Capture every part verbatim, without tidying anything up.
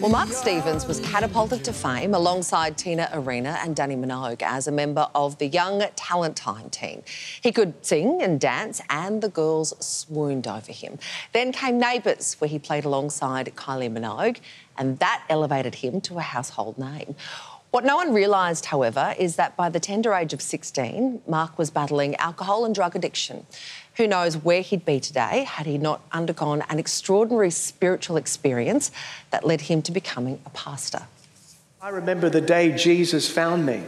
Well, Mark Stevens was catapulted to fame alongside Tina Arena and Danny Minogue as a member of the Young Talent Time team. He could sing and dance, and the girls swooned over him. Then came Neighbours, where he played alongside Kylie Minogue, and that elevated him to a household name. What no one realised, however, is that by the tender age of sixteen, Mark was battling alcohol and drug addiction. Who knows where he'd be today had he not undergone an extraordinary spiritual experience that led him to becoming a pastor. I remember the day Jesus found me.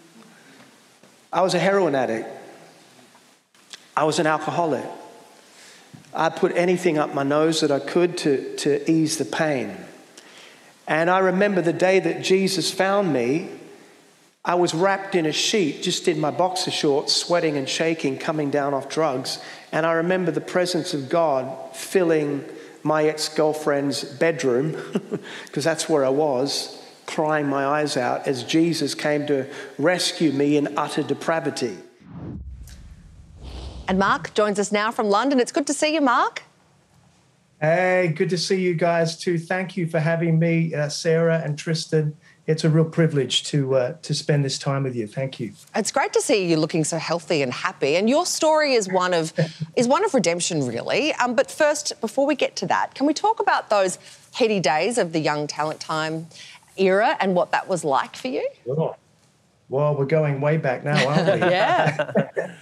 I was a heroin addict. I was an alcoholic. I put anything up my nose that I could to, to ease the pain. And I remember the day that Jesus found me, I was wrapped in a sheet, just in my boxer shorts, sweating and shaking, coming down off drugs. And I remember the presence of God filling my ex-girlfriend's bedroom, because that's where I was, crying my eyes out as Jesus came to rescue me in utter depravity. And Mark joins us now from London. It's good to see you, Mark. Hey, good to see you guys too. Thank you for having me, uh, Sarah and Tristan. It's a real privilege to uh, to spend this time with you. Thank you. It's great to see you looking so healthy and happy. And your story is one of is one of redemption, really. Um, but first, before we get to that, can we talk about those heady days of the Young Talent Time era and what that was like for you? Sure. Well, we're going way back now, aren't we? Yeah.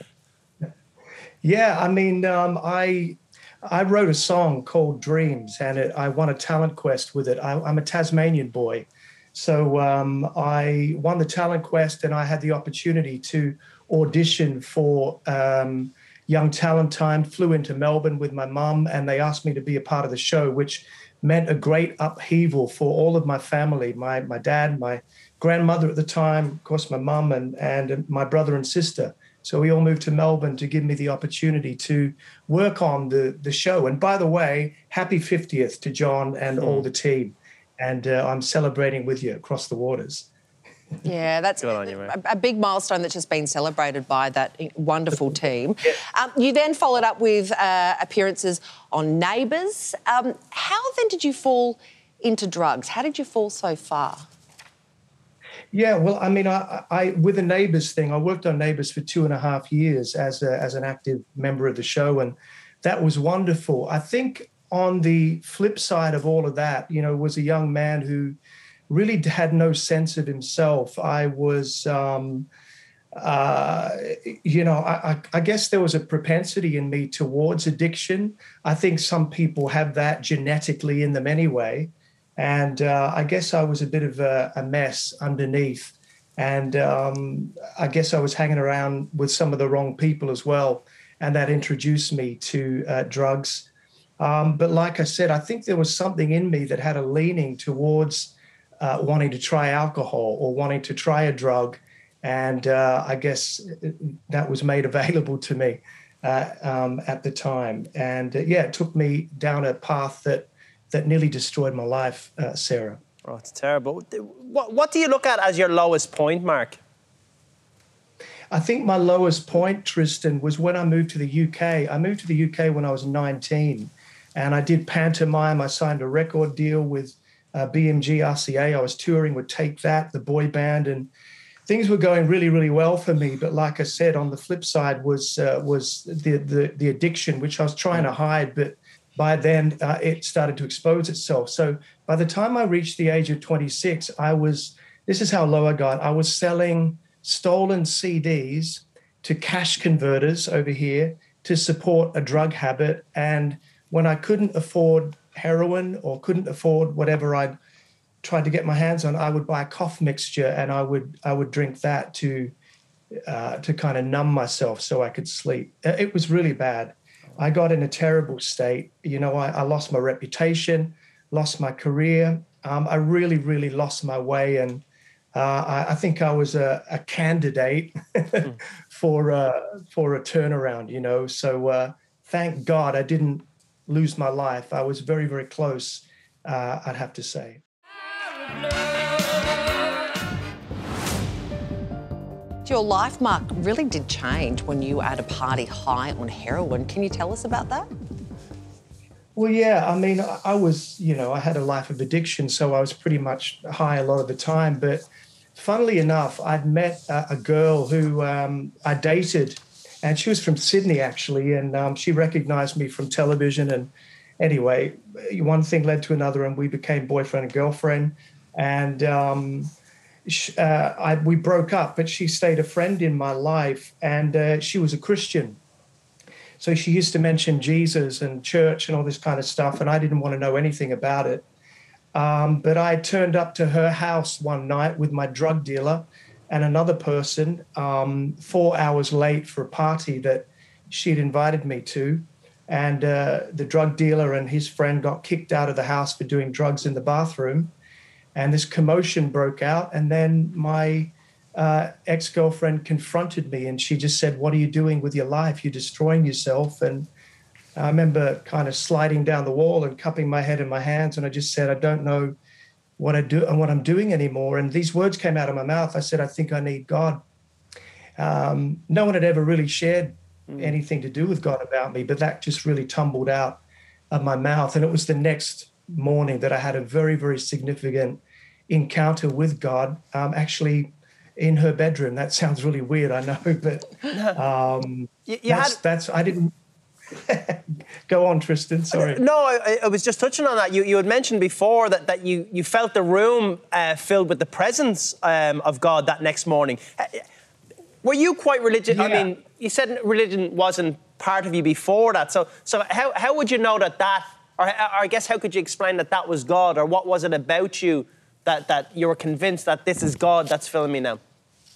Yeah. I mean, um, I. I wrote a song called Dreams, and it, I won a talent quest with it. I, I'm a Tasmanian boy. So um, I won the talent quest, and I had the opportunity to audition for um, Young Talent Time, flew into Melbourne with my mum, and they asked me to be a part of the show, which meant a great upheaval for all of my family, my, my dad, my grandmother at the time, of course, my mum, and, and my brother and sister. So we all moved to Melbourne to give me the opportunity to work on the, the show. And by the way, happy fiftieth to John and mm. all the team. And uh, I'm celebrating with you across the waters. Yeah, that's on you, a, a big milestone that's just been celebrated by that wonderful team. Yeah. Um, you then followed up with uh, appearances on Neighbours. Um, how then did you fall into drugs? How did you fall so far? Yeah, well, I mean, I, I with the Neighbours thing, I worked on Neighbours for two and a half years as a, as an active member of the show, and that was wonderful. I think on the flip side of all of that, you know, was a young man who really had no sense of himself. I was, um, uh, you know, I, I guess there was a propensity in me towards addiction. I think some people have that genetically in them anyway. And uh, I guess I was a bit of a, a mess underneath. And um, I guess I was hanging around with some of the wrong people as well. And that introduced me to uh, drugs. Um, but like I said, I think there was something in me that had a leaning towards uh, wanting to try alcohol or wanting to try a drug. And uh, I guess that was made available to me uh, um, at the time. And uh, yeah, it took me down a path that that nearly destroyed my life, uh, Sarah. Oh, it's terrible. What, what do you look at as your lowest point, Mark? I think my lowest point, Tristan, was when I moved to the U K. I moved to the U K when I was nineteen, and I did pantomime. I signed a record deal with uh, B M G R C A. I was touring with Take That, the boy band, and things were going really, really well for me. But like I said, on the flip side was uh, was the, the the addiction, which I was trying to hide, but by then, uh, it started to expose itself. So by the time I reached the age of twenty-six, I was, this is how low I got. I was selling stolen C Ds to cash converters over here to support a drug habit. And when I couldn't afford heroin or couldn't afford whatever I'd tried to get my hands on, I would buy a cough mixture and I would I would drink that to, uh, to kind of numb myself so I could sleep. It was really bad. I got in a terrible state. You know, I, I lost my reputation, lost my career. Um, I really, really lost my way. And uh, I, I think I was a, a candidate mm. for, uh, for a turnaround, you know. So uh, thank God I didn't lose my life. I was very, very close, uh, I'd have to say. Your life, Mark, really did change when you were at a party high on heroin. Can you tell us about that? Well, yeah, I mean, I I was, you know, I had a life of addiction, so I was pretty much high a lot of the time. But funnily enough, I'd met a, a girl who um, I dated, and she was from Sydney, actually, and um, she recognized me from television. And anyway, one thing led to another, and we became boyfriend and girlfriend. And um, sh uh, I, we broke up, but she stayed a friend in my life, and uh, she was a Christian. So she used to mention Jesus and church and all this kind of stuff, and I didn't want to know anything about it. Um, but I turned up to her house one night with my drug dealer and another person um, four hours late for a party that she'd invited me to. And uh, the drug dealer and his friend got kicked out of the house for doing drugs in the bathroom. And this commotion broke out. And then my uh, ex-girlfriend confronted me, and she just said, "What are you doing with your life? You're destroying yourself." And I remember kind of sliding down the wall and cupping my head in my hands. And I just said, "I don't know what I do and what I'm doing anymore." And these words came out of my mouth. I said, "I think I need God." Um, no one had ever really shared mm. anything to do with God about me, but that just really tumbled out of my mouth. And it was the next morning that I had a very, very significant encounter with God, um, actually in her bedroom. That sounds really weird, I know, but um, you, you that's, had... that's, I didn't, go on, Tristan, sorry. No, I, I was just touching on that. You, you had mentioned before that, that you, you felt the room uh, filled with the presence um, of God that next morning. Uh, were you quite religious? Yeah. I mean, you said religion wasn't part of you before that. So, so how, how would you know that that, or, or I guess how could you explain that that was God, or what was it about you that, that you were convinced that this is God that's filling me now?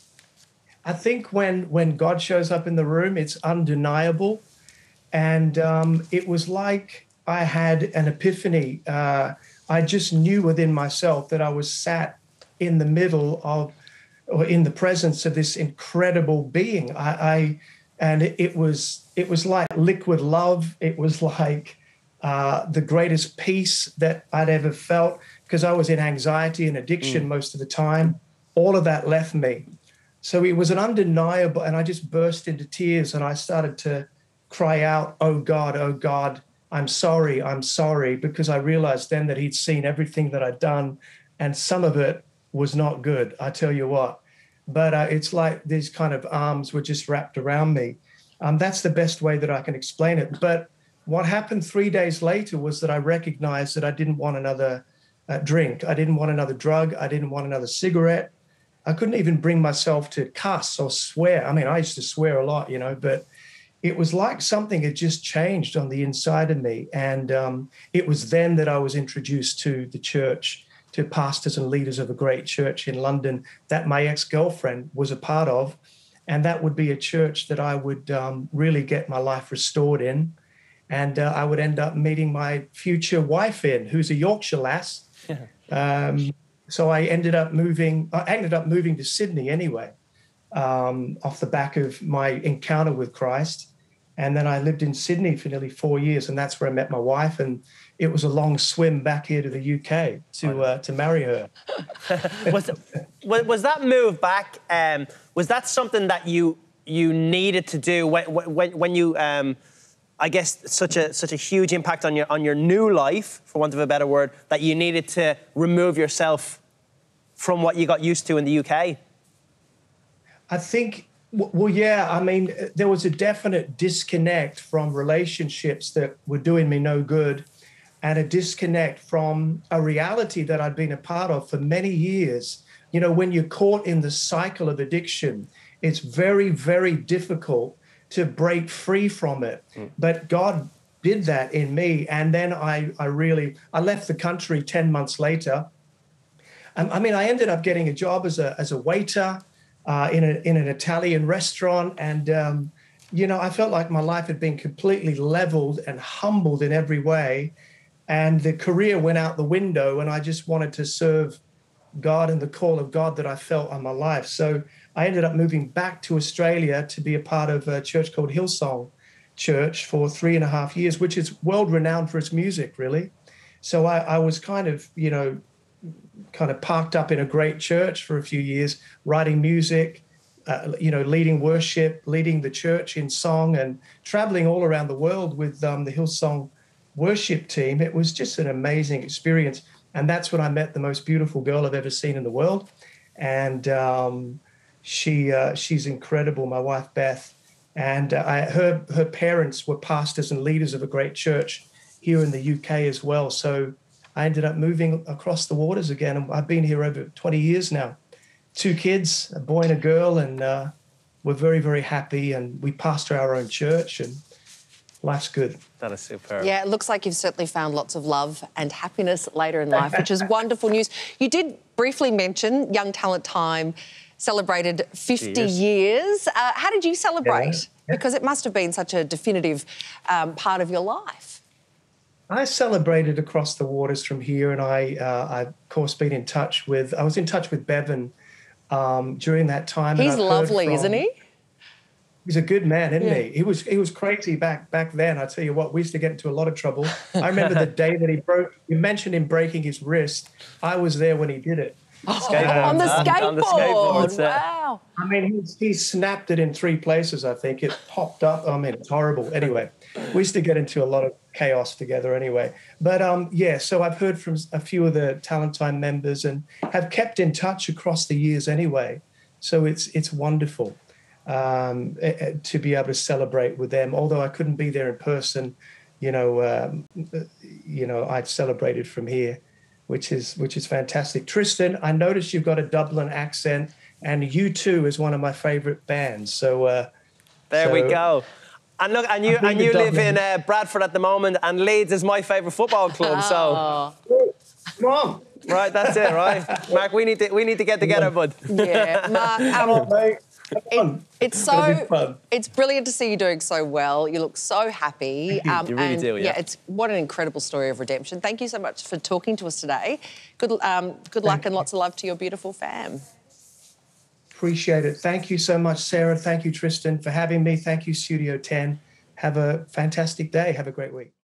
I think when, when God shows up in the room, it's undeniable. And um, it was like I had an epiphany. Uh, I just knew within myself that I was sat in the middle of, or in the presence of this incredible being. I, I and it, it was it was like liquid love. It was like uh, the greatest peace that I'd ever felt, because I was in anxiety and addiction mm. most of the time. All of that left me. So it was an undeniable, and I just burst into tears, and I started to cry out, "Oh God, oh God, I'm sorry, I'm sorry," because I realized then that he'd seen everything that I'd done, and some of it was not good, I tell you what. But uh, it's like these kind of arms were just wrapped around me. Um, that's the best way that I can explain it. But what happened three days later was that I recognized that I didn't want another uh, drink. I didn't want another drug. I didn't want another cigarette. I couldn't even bring myself to cuss or swear. I mean, I used to swear a lot, you know, but it was like something had just changed on the inside of me. And um, it was then that I was introduced to the church, to pastors and leaders of a great church in London that my ex-girlfriend was a part of. And that would be a church that I would um, really get my life restored in. And uh, I would end up meeting my future wife in, who's a Yorkshire lass. Yeah. Um, so I ended up moving, I ended up moving to Sydney anyway, um, off the back of my encounter with Christ. And then I lived in Sydney for nearly four years, and that's where I met my wife. And it was a long swim back here to the U K to uh, to marry her. was, was that move back? Um, was that something that you you needed to do when when, when you? Um, I guess such a such a huge impact on your on your new life, for want of a better word, that you needed to remove yourself from what you got used to in the U K. I think. Well, yeah, I mean, there was a definite disconnect from relationships that were doing me no good, and a disconnect from a reality that I'd been a part of for many years. You know, when you're caught in the cycle of addiction, it's very, very difficult to break free from it. Mm. But God did that in me. And then I, I really, I left the country ten months later. Um, I mean, I ended up getting a job as a, as a waiter, Uh, in, a, in an Italian restaurant. And, um, you know, I felt like my life had been completely leveled and humbled in every way. And the career went out the window, and I just wanted to serve God and the call of God that I felt on my life. So I ended up moving back to Australia to be a part of a church called Hillsong Church for three and a half years, which is world renowned for its music, really. So I, I was kind of, you know, kind of parked up in a great church for a few years, writing music, uh, you know, leading worship, leading the church in song, and traveling all around the world with um, the Hillsong worship team. It was just an amazing experience. And that's when I met the most beautiful girl I've ever seen in the world. And um, she uh, she's incredible, my wife, Beth. And uh, I, her, her parents were pastors and leaders of a great church here in the U K as well. So I ended up moving across the waters again. And I've been here over twenty years now. Two kids, a boy and a girl, and uh, we're very, very happy. And we pastor our own church, and life's good. That is superb. Yeah, it looks like you've certainly found lots of love and happiness later in life, which is wonderful news. You did briefly mention Young Talent Time celebrated fifty years. years. Uh, how did you celebrate? Yeah. Yeah. Because it must have been such a definitive um, part of your life. I celebrated across the waters from here, and I, uh, I of course, been in touch with. I was in touch with Bevan um, during that time. He's and lovely, from, isn't he? He's a good man, isn't Yeah. he? He was he was crazy back back then. I tell you what, we used to get into a lot of trouble. I remember the day that he broke. You mentioned him breaking his wrist. I was there when he did it. Oh, on the skateboard. On the skateboard, Wow. I mean, he, he snapped it in three places, I think. It popped up. I mean, it's horrible. Anyway, we used to get into a lot of chaos together anyway. But, um, yeah, so I've heard from a few of the Talent Time members and have kept in touch across the years anyway. So it's it's wonderful um, to be able to celebrate with them. Although I couldn't be there in person, you know, um, you know, I'd celebrated from here, which is which is fantastic. Tristan, I noticed you've got a Dublin accent, and U two is one of my favorite bands. So uh, there so we go. And look, and you and you live Dublin. in uh, Bradford at the moment, and Leeds is my favourite football club. So, come on, right, that's it, right, Mark. We need to we need to get together, bud. Yeah, Mark. come Um, on, mate. It, it's That'll be so fun. it's brilliant to see you doing so well. You look so happy. Um, You really and do, yeah. it's what an incredible story of redemption. Thank you so much for talking to us today. Good um, good luck and lots of love to your beautiful fam. Appreciate it. Thank you so much, Sarah. Thank you, Tristan, for having me. Thank you, Studio ten. Have a fantastic day. Have a great week.